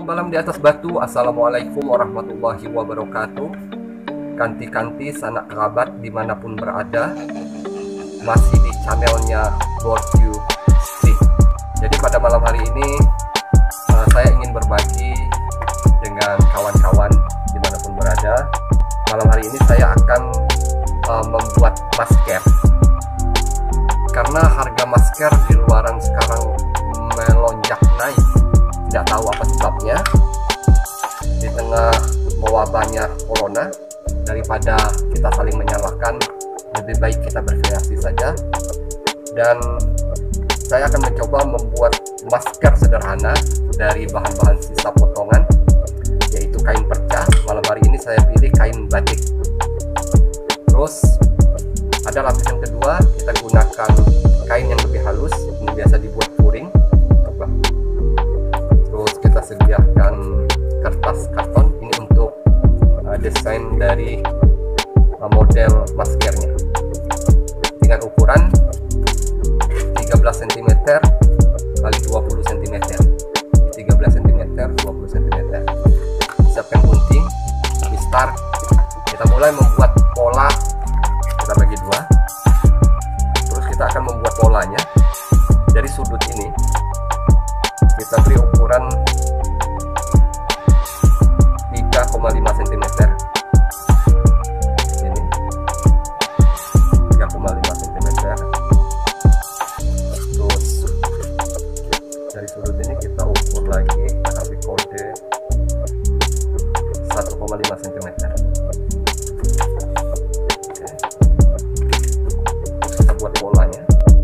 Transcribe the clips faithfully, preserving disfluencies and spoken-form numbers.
malam di atas batu. Assalamualaikum warahmatullahi wabarakatuh. Kanti-kanti sanak kerabat dimanapun berada, masih di channelnya Bordeaux Street. Jadi pada malam hari ini uh, saya ingin berbagi dengan kawan-kawan dimanapun berada. Malam hari ini saya akan uh, membuat masker, karena harga masker di luaran sekarang melonjak naik. Tidak tahu apa sebabnya. Di tengah mewabahnya corona, daripada kita saling menyalahkan, lebih baik kita berkreasi saja. Dan saya akan mencoba membuat masker sederhana dari bahan-bahan sisa potongan, yaitu kain perca. Malam hari ini saya pilih kain batik. Terus ada lapisan kedua, kita gunakan kain yang lebih halus, ini biasa dibuat puring. Terus kita sediakan kertas karton, ini untuk uh, desain dari uh, model maskernya, dengan ukuran tiga belas sentimeter kali dua puluh sentimeter, tiga belas sentimeter dua puluh sentimeter. Siapkan gunting, mistar. Kita mulai membuat pola. Kita bagi dua. Terus kita akan membuat polanya dari sudut ini. Kita beri ukuran tiga koma lima sentimeter. Ini tiga koma lima sentimeter. Terus dari sudut ini kita ukur lagi, kita kasih kode satu koma lima sentimeter. Oke. Terus kita buat polanya.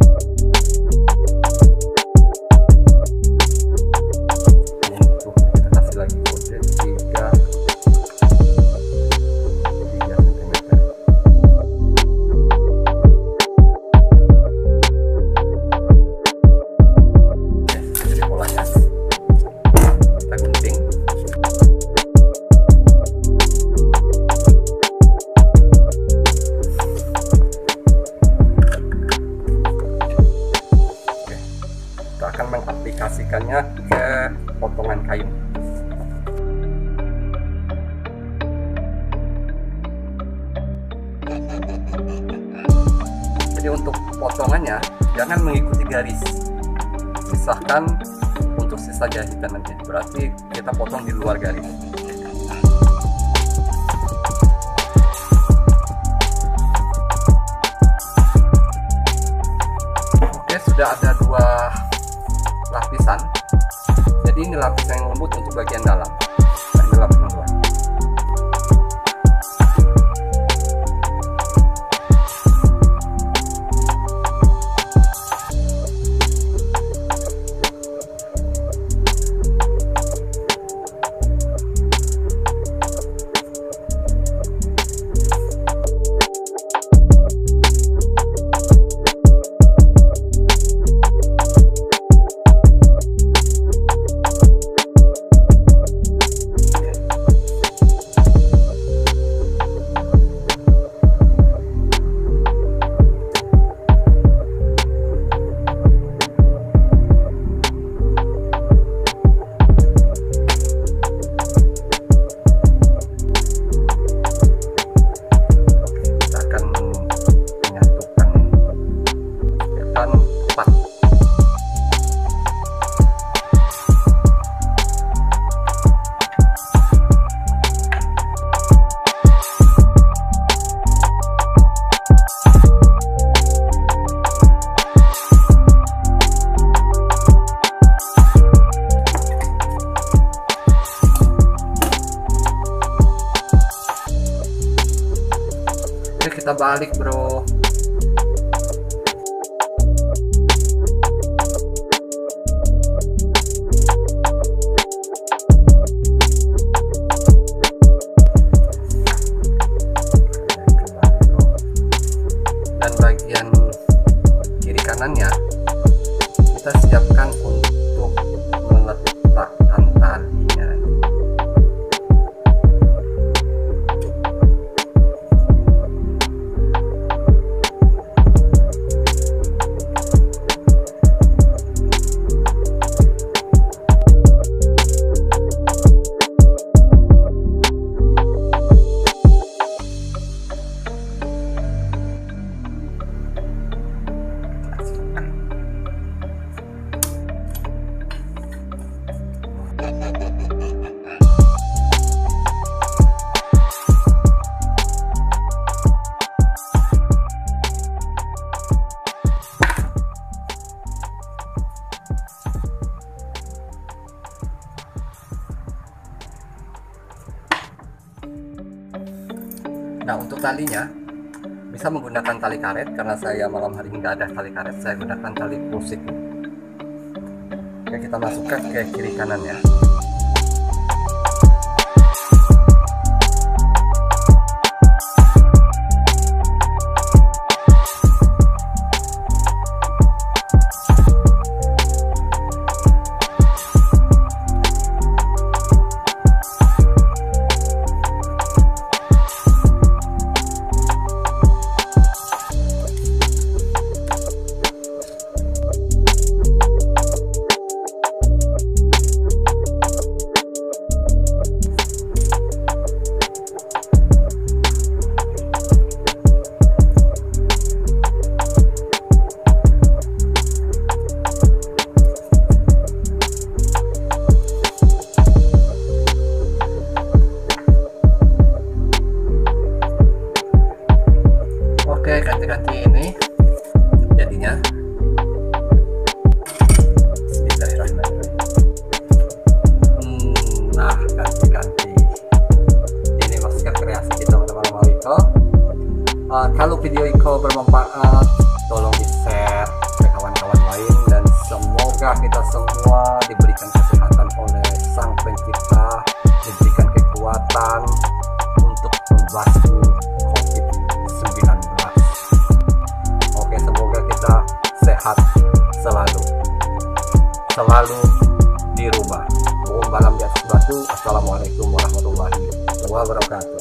Mengaplikasikannya ke potongan kain. Jadi untuk potongannya jangan mengikuti garis, pisahkan untuk sisa jahitan nanti. Berarti kita potong di luar garis. Oke, sudah ada dua lapisan. Jadi ini lapisan yang lembut untuk bagian dalam. Nah, ini lapisan luar. Kita balik, bro. Dan bagian kiri kanannya kita siapkan untuk meletakkan talinya. Nah, untuk talinya bisa menggunakan tali karet, karena saya malam hari ini nggak ada tali karet, saya gunakan tali pusik. Oke, kita masukkan ke kiri kanan ya. Ganti-ganti ini jadinya. Bismillahirrahmanirrahim. Hmm, nah, ganti-ganti ini masker kreasi kita teman-teman Iko. Uh, kalau video Iko bermanfaat, tolong di share ke kawan-kawan lain, dan semoga kita semua diberikan kesehatan oleh Sang Pencipta, diberikan kekuatan untuk membasmi covid sembilan belas. Sehat selalu, selalu di rumah. Mohon balam di atas batu. Assalamualaikum warahmatullahi wabarakatuh.